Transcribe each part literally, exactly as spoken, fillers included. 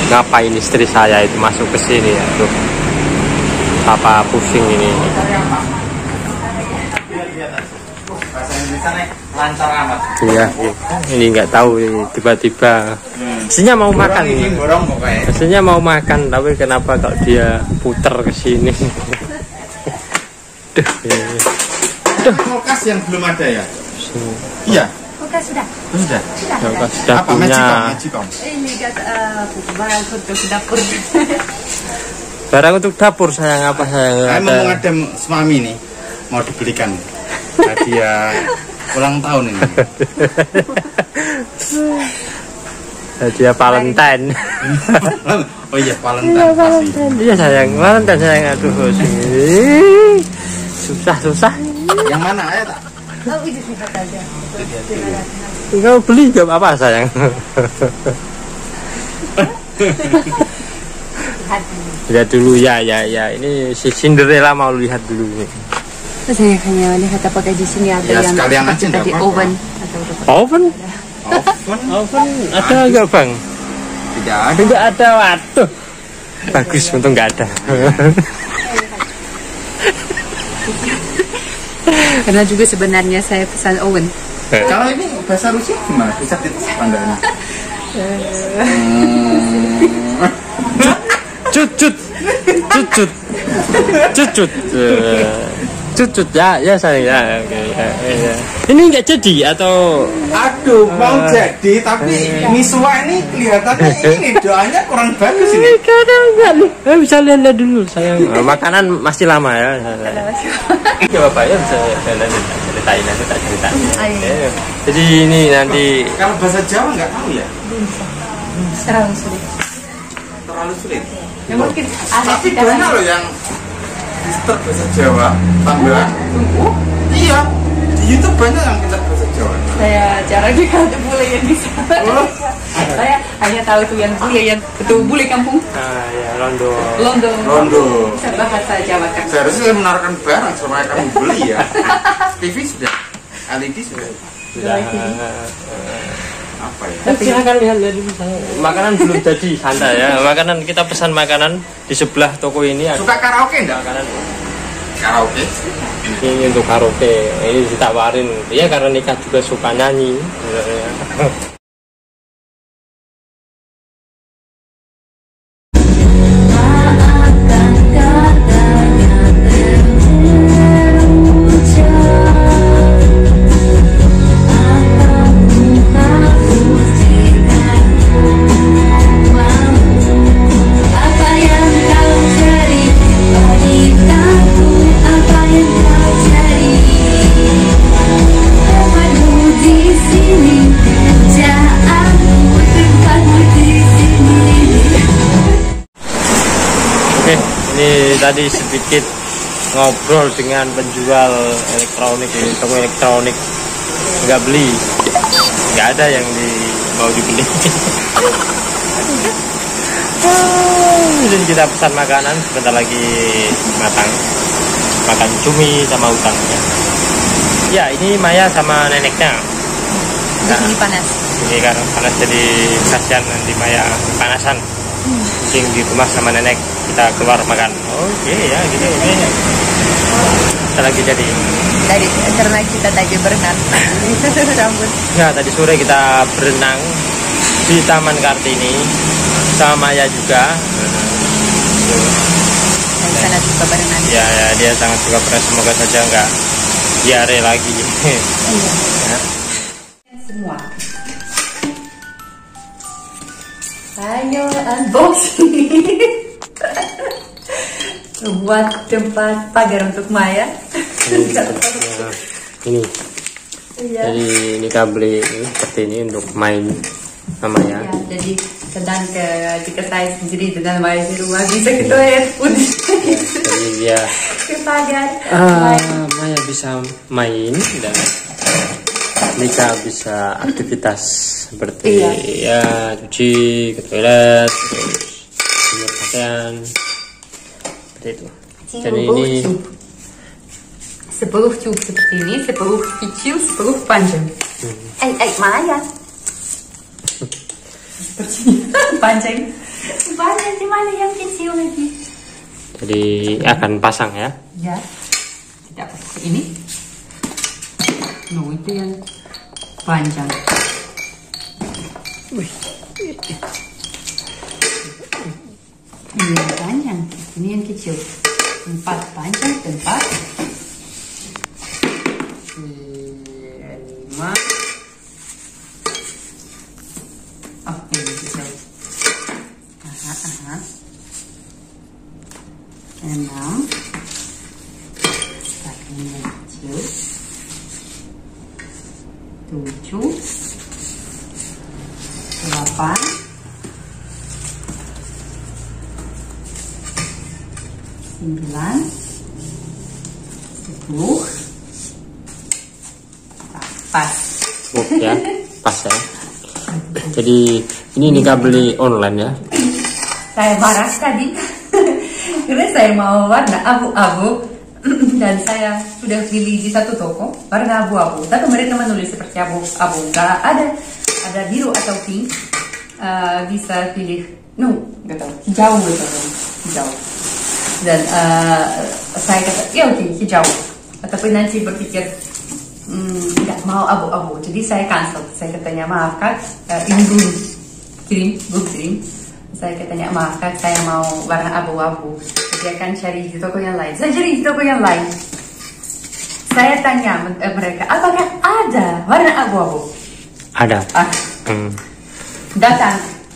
ngapain istri saya itu masuk ke sini ya tuh. Apa pusing ini. Lancar amat. Iya, ini nggak tahu tiba-tiba aslinya mau makan ini. Aslinya mau makan tapi kenapa kok dia puter ke sini. Duh. Duh, kulkas yang belum ada ya? Iya. Kulkas sudah. Sudah. Sudah. Kulkas sudah Apa punya. Magicom? Ini gas barang untuk dapur. Barang untuk dapur sayang apa sayang? Saya mau ngadem suami nih, mau dibelikan hadiah ulang tahun ini. Hadiah Valentine. Oh iya, Valentine pasti. Iya sayang, Valentine sayang. Aduh, susah susah. Yang mana ya tak? Oh, itu sifat aja. Kau beli gak apa sayang? Lihat dulu ya ya ya. Ini si Cinderella mau lihat dulu nih. Saya hanya lihat apakah di sini ada Ya, yang sekalian aja, seperti nggak apa-apa. oven atau Oven? Oven? Oven ada nggak bang? Tidak ada. Tidak ada, waduh. Bagus, untung nggak ada. Karena juga sebenarnya saya pesan oven. Kalau ini bahasa Rusia gimana? Bisa ditandanya. Cucut, cucut, cucut, cucut ya, ya sayang ya. Oke, ya, ya. Ini nggak jadi atau? Aduh, mau jadi tapi miswa ini kelihatannya ini doanya kurang bagus ini. Kadang nggak nih. Eh, bisa lihat dulu sayang. Oh, makanan masih lama ya. Coba pak ya bisa lihat ceritain nanti tak ceritain. Ya. Jadi ini nanti. Kalau bahasa Jawa nggak tahu ya? Terlalu sulit. Terlalu sulit. Ya, mungkin ada Tapi banyak loh yang di start bahasa Jawa tambahan. Oh, iya. Di YouTube banyak yang kita bahasa Jawa. Saya jarang lihat bule yang bisa. Oh. Saya hanya tahu tuh yang bule yang betul bule kampung. Ah ya Londo. Londo. Londo. Bisa bahasa Jawa kan. Seharusnya saya menaruhkan barang supaya kamu beli ya. T V sudah, L E D sudah. Sudah. Apa ya? Tapi silakan lihat dulu saya. Makanan belum jadi, santai ya. Makanan kita pesan makanan di sebelah toko ini. Suka karaoke enggak? Makanan Karaoke? ini untuk karaoke. Ini ditawarin. Ya karena nikah juga suka nyanyi. Ini tadi sedikit ngobrol dengan penjual elektronik ini, toko elektronik. Nggak beli, nggak ada yang di, mau dibeli. Jadi kita pesan makanan sebentar lagi matang, makan cumi sama udang ya. Ya ini Maya sama neneknya. Di sini panas. Ini karena panas jadi kasihan nanti Maya panasan. Kucing di rumah sama nenek, kita keluar makan. Oke ya gini ini. Kita lagi jadi. Dari karena kita tadi berenang. Rambut. Ya tadi sore kita berenang di Taman Kartini sama Maya juga. Dan sangat suka berenang. Ya, ya dia sangat suka berenang. Semoga saja enggak diare lagi. Iya. Ya. Semua. Ayo unboxing. Buat tempat pagar untuk Maya. Ini, ya, ini. Iya. Jadi ini kita beli ini, seperti ini untuk main sama ya. Ya, jadi sedang ke jika saya sendiri dengan Maya di rumah bisa ke toilet pun. Ya, jadi dia Ke pagar. uh, Maya bisa main dan Nika bisa aktivitas seperti Iya. ya cuci, ke toilet, terus semua pakaian seperti itu. Dan ini sepuluh tube seperti ini, sepuluh kecil, sepuluh panjang. Eh, eh, Maya. Seperti panjang. Banyak di mana yang kecil lagi. Jadi akan pasang ya? Ya. Tidak ini. No, itu yang panjang. Wih. Ini yang panjang, ini yang kecil. Empat panjang, empat. Lima. Oh, ini kecil. Aha, aha. Enam. Ini yang kecil. Tujuh. Delapan. Sembilan, sepuluh, pas. Oh, ya, pas ya. Jadi ini nikah beli online ya? Saya marah tadi karena saya mau warna abu-abu dan saya sudah pilih di satu toko warna abu-abu. Tapi mereka menulis seperti abu-abu, nggak ada ada biru atau pink. Uh, bisa pilih, no, nggak tahu, hijau gitu, hijau. Dan uh, saya kata, ya oke, okay, hijau. Tapi nanti berpikir, hmm, nggak mau abu-abu. Jadi saya cancel. Saya katanya, maaf kak, uh, ini belum kirim, belum kirim. Saya katanya, maaf kak, saya mau warna abu-abu. Dia akan cari di toko yang lain. Saya cari di toko yang lain. Saya tanya uh, mereka, apakah ada warna abu-abu? Ada. Ah. Hmm. Datang.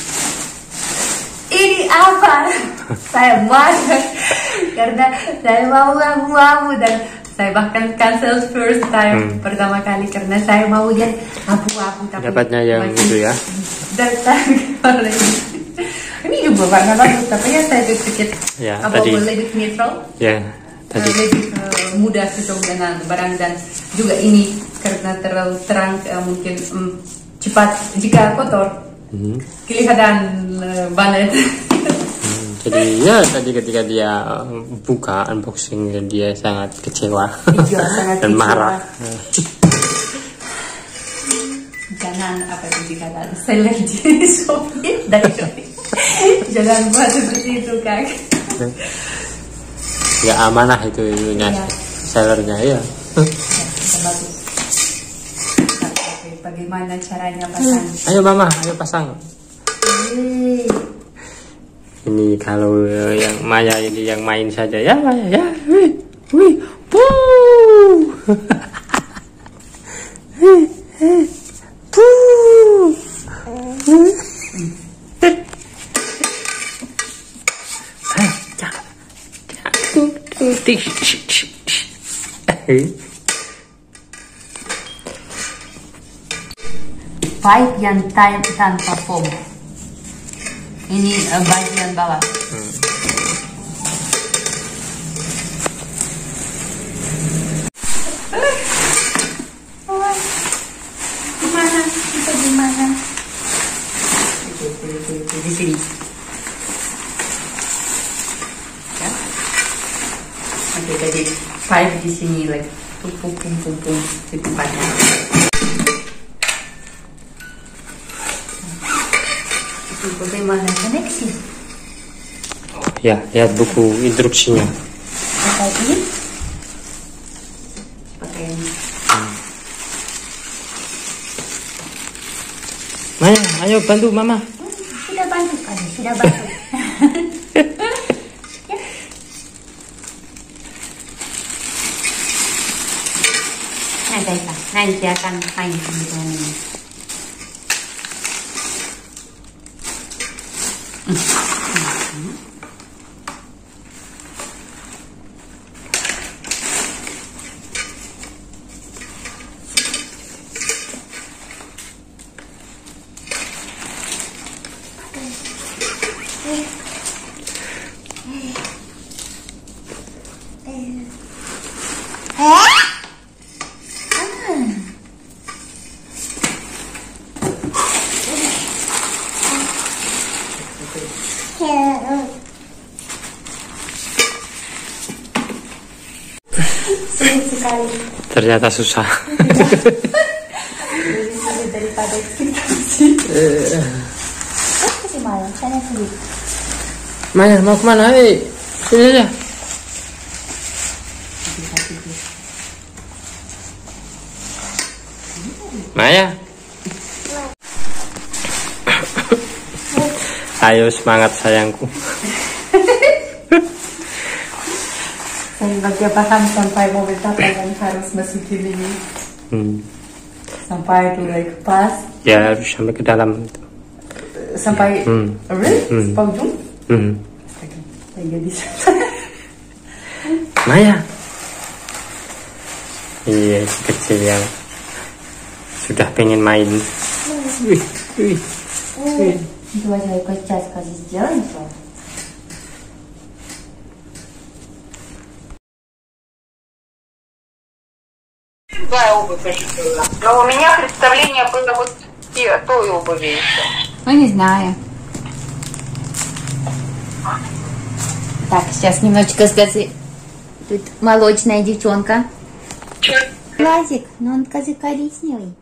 Ini apa? Saya marah karena saya mau abu-abu dan saya bahkan cancel first time hmm. pertama kali karena saya mau lihat abu-abu tapi dapatnya yang itu ya. Datang warna ini. Ini juga warna bagus tapi ya saya sedikit ya, abu-abu tadi, lebih neutral. Ya, tadi lebih uh, mudah cocok dengan barang dan juga ini karena terlalu terang uh, mungkin um, cepat jika kotor. Hmm. Kelihatan uh, banget. Hmm, jadi ya tadi ketika dia buka unboxing dia sangat kecewa. Iya, sangat dan kecewa. marah. Jangan apa itu dikatakan seller di Shopee dari Shopee. Jangan buat seperti itu kak. Ya amanah itu itunya ya. Sellernya ya. Ya bagus. Bagaimana caranya pasang? Ayo mama, ayo pasang. Hei. Ini kalau yang Maya ini yang main saja ya Maya ya. Wih, wih, puh. Puh. Pipe yang tight tanpa foam. Ini uh, bagian bawah. Hmm. Oh, gimana? Kita gimana? Di sini. Ya. Oke, jadi pipe di sini, like pum pum pum pum pum di tempatnya. Bagaimana koneksi? Oh, ya, lihat buku instruksinya. Pakai ini? Pakai ini. Hmm. Maya, ayo bantu mama. Hmm, sudah bantu kan? Sudah bantu. Ya. Nanti, nanti akan main dengan ini. Mm-hmm. Sulit sekali. Ternyata susah. Lebih sulit daripada kita sih. Apa sih malam? Saya sulit. Maya mau kemana? Hei, sini aja. Maya. Ayo semangat sayangku. Saya nggak paham sampai mobil apa yang harus masukin ini. Hmm. Sampai itu like pas. Ya harus sampai ke dalam. Sampai Hmm. really? Hmm. Sampai ujung? Hmm. Saya nggak bisa. Maya. Iya, si kecil yang sudah pengen main. Wih, wih, wih. Itu aja ikut cas kasih jalan so. Какая обувь ощутила? Но у меня представление было вот и о той обуви еще. Ну, не знаю. Так, сейчас немножечко скажи. Тут молочная девчонка. Чё? Глазик, но он, кажется, коричневый.